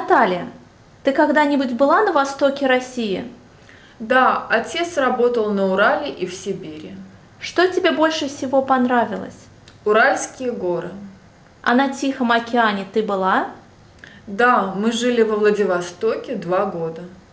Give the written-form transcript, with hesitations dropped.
Наталья, ты когда-нибудь была на востоке России? Да, отец работал на Урале и в Сибири. Что тебе больше всего понравилось? Уральские горы. А на Тихом океане ты была? Да, мы жили во Владивостоке 2 года.